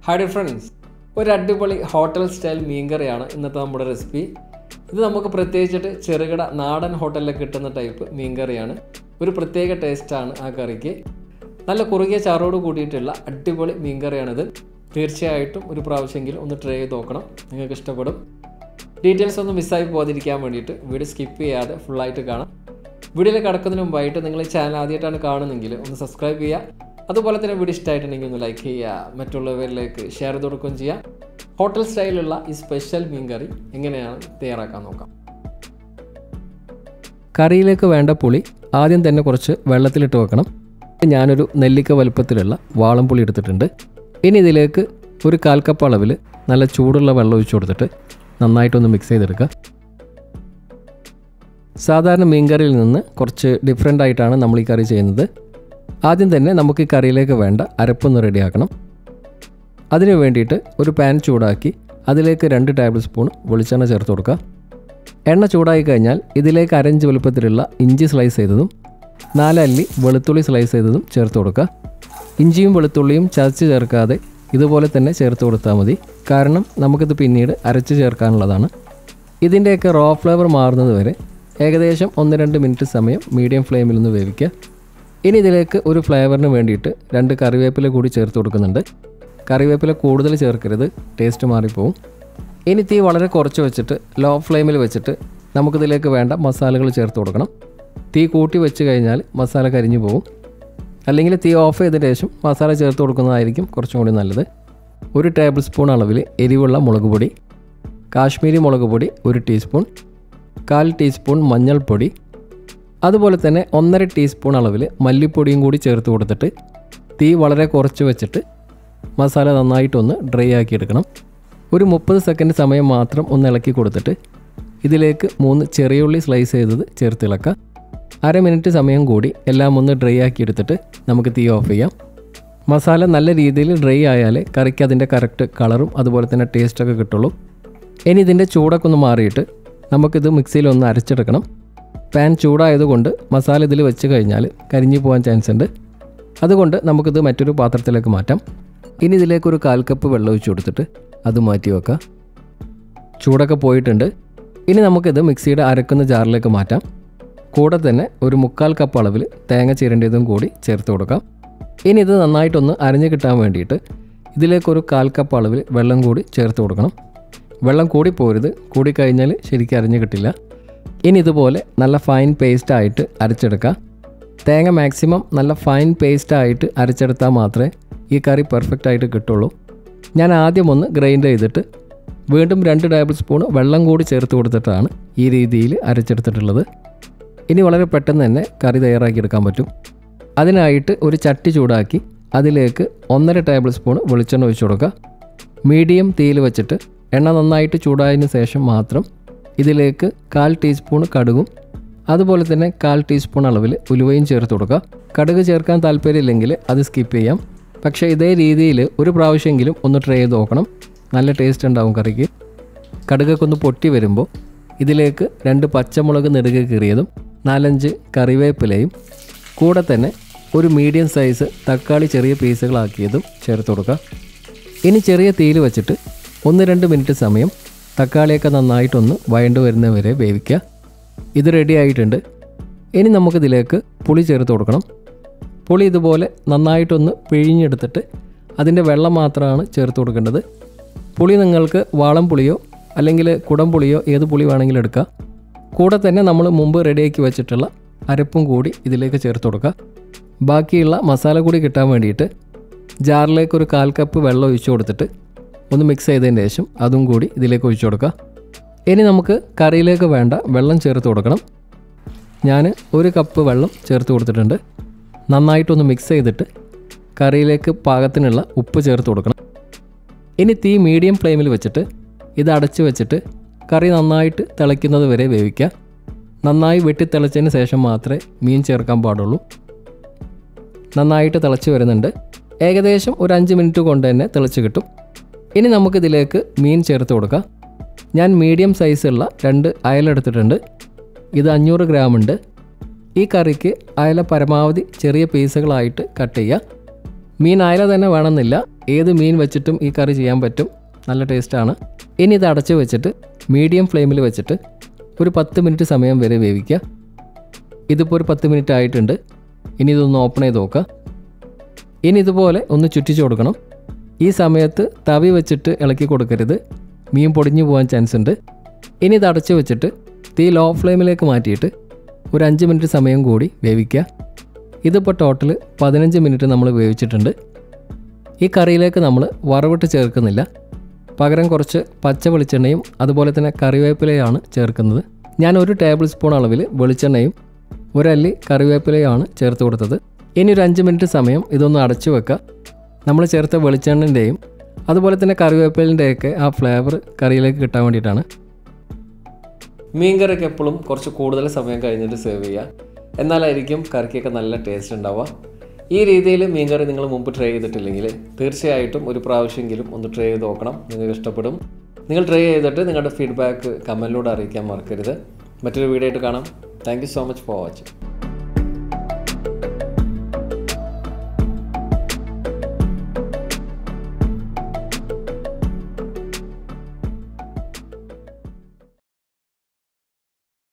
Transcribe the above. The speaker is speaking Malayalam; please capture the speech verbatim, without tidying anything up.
Hi dear friends, ഒരു അടിപൊളി ഹോട്ടൽ സ്റ്റൈൽ മീൻ കറിയാണ് ഇന്നത്തെ നമ്മുടെ റെസിപ്പി. ഇത് നമുക്ക് പ്രത്യേകിച്ചിട്ട് ചെറുകിട നാടൻ ഹോട്ടലിൽ കിട്ടുന്ന ടൈപ്പ് മീൻ കറിയാണ്. ഒരു പ്രത്യേക ടേസ്റ്റാണ് ആ കറിക്ക്. നല്ല കുറുകിയ ചാറോട് കൂടിയിട്ടുള്ള അടിപൊളി മീൻ കറിയാണിത്. തീർച്ചയായിട്ടും ഒരു പ്രാവശ്യമെങ്കിലും ഒന്ന് ട്രൈ ചെയ്ത് നോക്കണം, നിങ്ങൾക്ക് ഇഷ്ടപ്പെടും. ഡീറ്റെയിൽസ് ഒന്നും മിസ്സായി പോകാതിരിക്കാൻ വേണ്ടിയിട്ട് വീഡിയോ സ്കിപ്പ് ചെയ്യാതെ ഫുള്ളായിട്ട് കാണാം. വീഡിയോയിൽ കിടക്കുന്നതിന് മുമ്പായിട്ട് നിങ്ങൾ ഈ ചാനൽ ആദ്യമായിട്ടാണ് കാണുന്നതെങ്കിൽ ഒന്ന് സബ്സ്ക്രൈബ് ചെയ്യുക. അതുപോലെ തന്നെ വീഡിയോ ഇഷ്ടമായിട്ടുണ്ടെങ്കിൽ ഒന്ന് ലൈക്ക് ചെയ്യുക, മറ്റുള്ളവരിലേക്ക് ഷെയർ ചെയ്ത് കൊടുക്കുകയും ചെയ്യുക. ഹോട്ടൽ സ്റ്റൈലുള്ള ഈ സ്പെഷ്യൽ മീൻ കറി എങ്ങനെയാണ് തയ്യാറാക്കാൻ നോക്കാം. കറിയിലേക്ക് വേണ്ട പുളി ആദ്യം തന്നെ കുറച്ച് വെള്ളത്തിലിട്ട് വെക്കണം. ഞാനൊരു നെല്ലിക്ക വലുപ്പത്തിലുള്ള വാളംപുളി എടുത്തിട്ടുണ്ട്. ഇനി ഇതിലേക്ക് ഒരു കാൽ കപ്പ് അളവിൽ നല്ല ചൂടുള്ള വെള്ളം ഒഴിച്ചു കൊടുത്തിട്ട് നന്നായിട്ടൊന്ന് മിക്സ് ചെയ്തെടുക്കുക. സാധാരണ മീൻ കറിയിൽ നിന്ന് കുറച്ച് ഡിഫറെൻ്റ് ആയിട്ടാണ് നമ്മൾ ഈ കറി ചെയ്യുന്നത്. ആദ്യം തന്നെ നമുക്ക് ഈ കറിയിലേക്ക് വേണ്ട അരപ്പൊന്ന് റെഡിയാക്കണം. അതിന് വേണ്ടിയിട്ട് ഒരു പാൻ ചൂടാക്കി അതിലേക്ക് രണ്ട് ടേബിൾ സ്പൂൺ വെളിച്ചെണ്ണ ചേർത്ത് കൊടുക്കുക. എണ്ണ ചൂടായി കഴിഞ്ഞാൽ ഇതിലേക്ക് അരഞ്ച് വലുപ്പത്തിലുള്ള ഇഞ്ചി സ്ലൈസ് ചെയ്തതും നാലല്ലി വെളുത്തുള്ളി സ്ലൈസ് ചെയ്തതും ചേർത്ത് കൊടുക്കുക. ഇഞ്ചിയും വെളുത്തുള്ളിയും ചതച്ച് ചേർക്കാതെ ഇതുപോലെ തന്നെ ചേർത്ത് കൊടുത്താൽ മതി, കാരണം നമുക്കിത് പിന്നീട് അരച്ച് ചേർക്കാനുള്ളതാണ്. ഇതിൻ്റെയൊക്കെ റോ ഫ്ലേവർ മാറുന്നത് വരെ ഏകദേശം ഒന്ന് രണ്ട് മിനിറ്റ് സമയം മീഡിയം ഫ്ലെയിമിൽ നിന്ന് വേവിക്കുക. ഇനി ഇതിലേക്ക് ഒരു ഫ്ലേവറിന് വേണ്ടിയിട്ട് രണ്ട് കറിവേപ്പില കൂടി ചേർത്ത് കൊടുക്കുന്നുണ്ട്. കറിവേപ്പില കൂടുതൽ ചേർക്കരുത്, ടേസ്റ്റ് മാറിപ്പോവും. ഇനി തീ വളരെ കുറച്ച് വെച്ചിട്ട് ലോ ഫ്ലെയിമിൽ വെച്ചിട്ട് നമുക്കിതിലേക്ക് വേണ്ട മസാലകൾ ചേർത്ത് കൊടുക്കണം. തീ കൂട്ടി വെച്ച് കഴിഞ്ഞാൽ മസാല കരിഞ്ഞു പോകും. അല്ലെങ്കിൽ തീ ഓഫ് ചെയ്തതിന് ശേഷം മസാല ചേർത്ത് കൊടുക്കുന്നതായിരിക്കും കുറച്ചും കൂടി നല്ലത്. ഒരു ടേബിൾ സ്പൂൺ അളവിൽ എരിവുള്ള മുളക് പൊടി, കാശ്മീരി മുളക് പൊടി ഒരു ടീസ്പൂൺ, കാൽ ടീസ്പൂൺ മഞ്ഞൾപ്പൊടി, അതുപോലെ തന്നെ ഒന്നര ടീസ്പൂൺ അളവിൽ മല്ലിപ്പൊടിയും കൂടി ചേർത്ത് കൊടുത്തിട്ട് തീ വളരെ കുറച്ച് വെച്ചിട്ട് മസാല നന്നായിട്ടൊന്ന് ഡ്രൈ ആക്കി എടുക്കണം. ഒരു മുപ്പത് സെക്കൻഡ് സമയം മാത്രം ഒന്ന് ഇളക്കി കൊടുത്തിട്ട് ഇതിലേക്ക് മൂന്ന് ചെറിയുള്ളി സ്ലൈസ് ചെയ്തത് ചേർത്ത് ഇളക്കുക. അര മിനിറ്റ് സമയം കൂടി എല്ലാം ഒന്ന് ഡ്രൈ ആക്കി എടുത്തിട്ട് നമുക്ക് തീ ഓഫ് ചെയ്യാം. മസാല നല്ല രീതിയിൽ ഡ്രൈ ആയാലേ കറിക്ക് അതിൻ്റെ കറക്റ്റ് കളറും അതുപോലെ തന്നെ ടേസ്റ്റൊക്കെ കിട്ടുള്ളൂ. ഇനി ഇതിൻ്റെ ചൂടൊക്കെ ഒന്ന് മാറിയിട്ട് നമുക്കിത് മിക്സിയിൽ ഒന്ന് അരച്ചെടുക്കണം. പാൻ ചൂടായതുകൊണ്ട് മസാല ഇതിൽ വെച്ച് കഴിഞ്ഞാൽ കരിഞ്ഞു പോകാൻ ചാൻസ് ഉണ്ട്. അതുകൊണ്ട് നമുക്കിത് മറ്റൊരു പാത്രത്തിലേക്ക് മാറ്റാം. ഇനി ഇതിലേക്കൊരു കാൽ കപ്പ് വെള്ളം ഒഴിച്ച് കൊടുത്തിട്ട് അത് മാറ്റി വെക്കുക. ചൂടൊക്കെ പോയിട്ടുണ്ട്. ഇനി നമുക്കിത് മിക്സിയുടെ അരക്കുന്ന ജാറിലേക്ക് മാറ്റാം. കൂടെ തന്നെ ഒരു മുക്കാൽ കപ്പ് അളവിൽ തേങ്ങ ചിരണ്ടിയതും കൂടി ചേർത്ത് കൊടുക്കാം. ഇനി ഇത് നന്നായിട്ടൊന്ന് അരഞ്ഞ് കിട്ടാൻ വേണ്ടിയിട്ട് ഇതിലേക്കൊരു കാൽ കപ്പ് അളവിൽ വെള്ളം കൂടി ചേർത്ത് കൊടുക്കണം. വെള്ളം കൂടി പോരുത്, കൂടിക്കഴിഞ്ഞാൽ ശരിക്കും അരഞ്ഞ് കിട്ടില്ല. ഇനി ഇതുപോലെ നല്ല ഫൈൻ പേസ്റ്റായിട്ട് അരച്ചെടുക്കുക. തേങ്ങ മാക്സിമം നല്ല ഫൈൻ പേസ്റ്റായിട്ട് അരച്ചെടുത്താൽ മാത്രമേ ഈ കറി പെർഫെക്റ്റ് ആയിട്ട് കിട്ടുള്ളൂ. ഞാൻ ആദ്യം ഒന്ന് ഗ്രൈൻഡ് ചെയ്തിട്ട് വീണ്ടും രണ്ട് ടേബിൾ സ്പൂൺ വെള്ളം കൂടി ചേർത്ത് കൊടുത്തിട്ടാണ് ഈ രീതിയിൽ അരച്ചെടുത്തിട്ടുള്ളത്. ഇനി വളരെ പെട്ടെന്ന് തന്നെ കറി തയ്യാറാക്കിയെടുക്കാൻ പറ്റും. അതിനായിട്ട് ഒരു ചട്ടി ചൂടാക്കി അതിലേക്ക് ഒന്നര ടേബിൾ സ്പൂൺ വെളിച്ചെണ്ണ ഒഴിച്ചു കൊടുക്കുക. മീഡിയം തീയിൽ വെച്ചിട്ട് എണ്ണ നന്നായിട്ട് ചൂടായതിന് ശേഷം മാത്രം ഇതിലേക്ക് കാൽ ടീസ്പൂൺ കടുകും അതുപോലെ തന്നെ കാൽ ടീസ്പൂൺ അളവിൽ ഉലുവയും ചേർത്ത് കൊടുക്കുക. കടുക് ചേർക്കാൻ താല്പര്യമില്ലെങ്കിൽ അത് സ്കിപ്പ് ചെയ്യാം. പക്ഷേ ഇതേ രീതിയിൽ ഒരു പ്രാവശ്യമെങ്കിലും ഒന്ന് ട്രൈ ചെയ്ത് നോക്കണം, നല്ല ടേസ്റ്റ് ഉണ്ടാവും കറിക്ക്. കടുകൊക്കെ ഒന്ന് പൊട്ടി വരുമ്പോൾ ഇതിലേക്ക് രണ്ട് പച്ചമുളക് നെടുകെ കീറിയതും നാലഞ്ച് കറിവേപ്പിലയും കൂടെ തന്നെ ഒരു മീഡിയം സൈസ് തക്കാളി ചെറിയ പീസുകളാക്കിയതും ചേർത്ത് കൊടുക്കുക. ഇനി ചെറിയ തീയിൽ വെച്ചിട്ട് ഒന്ന് രണ്ട് മിനിറ്റ് സമയം തക്കാളിയൊക്കെ നന്നായിട്ടൊന്ന് വഴണ്ട് വരുന്നവരെ വേവിക്കുക. ഇത് റെഡി ആയിട്ടുണ്ട്. ഇനി നമുക്കിതിലേക്ക് പുളി ചേർത്ത് കൊടുക്കണം. പുളി ഇതുപോലെ നന്നായിട്ടൊന്ന് പിഴിഞ്ഞെടുത്തിട്ട് അതിൻ്റെ വെള്ളം മാത്രമാണ് ചേർത്ത് കൊടുക്കേണ്ടത്. പുളി നിങ്ങൾക്ക് വാളം പുളിയോ അല്ലെങ്കിൽ കുടം പുളിയോ ഏത് പുളി വേണമെങ്കിലും എടുക്കുക. കൂടെ തന്നെ നമ്മൾ മുമ്പ് റെഡിയാക്കി വെച്ചിട്ടുള്ള അരപ്പും കൂടി ഇതിലേക്ക് ചേർത്ത് കൊടുക്കുക. ബാക്കിയുള്ള മസാല കൂടി കിട്ടാൻ വേണ്ടിയിട്ട് ജാറിലേക്ക് ഒരു കാൽ കപ്പ് വെള്ളം ഒഴിച്ചു കൊടുത്തിട്ട് ഒന്ന് മിക്സ് ചെയ്തതിന് ശേഷം അതും കൂടി ഇതിലേക്ക് ഒഴിച്ചു കൊടുക്കുക. ഇനി നമുക്ക് കറിയിലേക്ക് വേണ്ട വെള്ളം ചേർത്ത് കൊടുക്കണം. ഞാൻ ഒരു കപ്പ് വെള്ളം ചേർത്ത് കൊടുത്തിട്ടുണ്ട്. നന്നായിട്ടൊന്ന് മിക്സ് ചെയ്തിട്ട് കറിയിലേക്ക് പാകത്തിനുള്ള ഉപ്പ് ചേർത്ത് കൊടുക്കണം. ഇനി തീ മീഡിയം ഫ്ലെയിമിൽ വെച്ചിട്ട് ഇത് അടച്ച് വെച്ചിട്ട് കറി നന്നായിട്ട് തിളയ്ക്കുന്നത് വരെ വേവിക്കുക. നന്നായി വെട്ടി തിളച്ചതിന് ശേഷം മാത്രമേ മീൻ ചേർക്കാൻ പാടുള്ളൂ. നന്നായിട്ട് തിളച്ച് വരുന്നുണ്ട്. ഏകദേശം ഒരു അഞ്ച് മിനിറ്റ് കൊണ്ട് തന്നെ തിളച്ച് കിട്ടും. ഇനി നമുക്കിതിലേക്ക് മീൻ ചേർത്ത് കൊടുക്കാം. ഞാൻ മീഡിയം സൈസുള്ള രണ്ട് അയല എടുത്തിട്ടുണ്ട്. ഇത് അഞ്ഞൂറ് ഗ്രാം ഉണ്ട്. ഈ കറിക്ക് അയല പരമാവധി ചെറിയ പീസുകളായിട്ട് കട്ട് ചെയ്യുക. മീൻ അയല തന്നെ വേണമെന്നില്ല, ഏത് മീൻ വെച്ചിട്ടും ഈ കറി ചെയ്യാൻ പറ്റും. നല്ല ടേസ്റ്റാണ്. ഇനി ഇത് അടച്ച് വെച്ചിട്ട് മീഡിയം ഫ്ലെയിമിൽ വെച്ചിട്ട് ഒരു പത്ത് മിനിറ്റ് സമയം വരെ വേവിക്കുക. ഇതിപ്പോൾ ഒരു പത്ത് മിനിറ്റ് ആയിട്ടുണ്ട്. ഇനി ഇതൊന്ന് ഓപ്പൺ ചെയ്ത് നോക്കുക. ഇനി ഇതുപോലെ ഒന്ന് ചുറ്റിച്ച് കൊടുക്കണം. ഈ സമയത്ത് തവി വെച്ചിട്ട് ഇളക്കി കൊടുക്കരുത്, മീൻ പൊടിഞ്ഞു പോകാൻ ചാൻസ് ഉണ്ട്. ഇനി ഇത് അടച്ച് വെച്ചിട്ട് തീ ലോ ഫ്ലെയിമിലേക്ക് മാറ്റിയിട്ട് ഒരു അഞ്ച് മിനിറ്റ് സമയം കൂടി വേവിക്കുക. ഇതിപ്പോൾ ടോട്ടൽ പതിനഞ്ച് മിനിറ്റ് നമ്മൾ വേവിച്ചിട്ടുണ്ട്. ഈ കറിയിലേക്ക് നമ്മൾ വറവിട്ട് ചേർക്കുന്നില്ല, പകരം കുറച്ച് പച്ച വെളിച്ചെണ്ണയും അതുപോലെ തന്നെ കറിവേപ്പിലയാണ് ചേർക്കുന്നത്. ഞാൻ ഒരു ടേബിൾ സ്പൂൺ അളവിൽ വെളിച്ചെണ്ണയും ഒരല്ലി കറിവേപ്പിലയാണ് ചേർത്ത് കൊടുത്തത്. ഇനി ഒരു അഞ്ച് മിനിറ്റ് സമയം ഇതൊന്ന് അടച്ചു വെക്കുക. നമ്മൾ ചേർത്ത വെളിച്ചെണ്ണൻ്റെയും അതുപോലെ തന്നെ കറിവേപ്പിലിൻ്റെയൊക്കെ ആ ഫ്ലേവർ കറിയിലേക്ക് കിട്ടാൻ വേണ്ടിയിട്ടാണ്. മീൻ കറിയൊക്കെ എപ്പോഴും കുറച്ച് കൂടുതൽ സമയം കഴിഞ്ഞിട്ട് സെർവ് ചെയ്യുക, എന്നാലായിരിക്കും കറിക്കൊക്കെ നല്ല ടേസ്റ്റ് ഉണ്ടാവുക. ഈ രീതിയിൽ മീൻ കറി നിങ്ങൾ മുമ്പ് ട്രൈ ചെയ്തിട്ടില്ലെങ്കിൽ തീർച്ചയായിട്ടും ഒരു പ്രാവശ്യമെങ്കിലും ഒന്ന് ട്രൈ ചെയ്ത് നോക്കണം, നിങ്ങൾക്ക് ഇഷ്ടപ്പെടും. നിങ്ങൾ ട്രൈ ചെയ്തിട്ട് നിങ്ങളുടെ ഫീഡ്ബാക്ക് കമൻറ്റിലൂടെ അറിയിക്കാൻ മറക്കരുത്. മറ്റൊരു വീഡിയോ ആയിട്ട് കാണാം. Thank you so much for watching.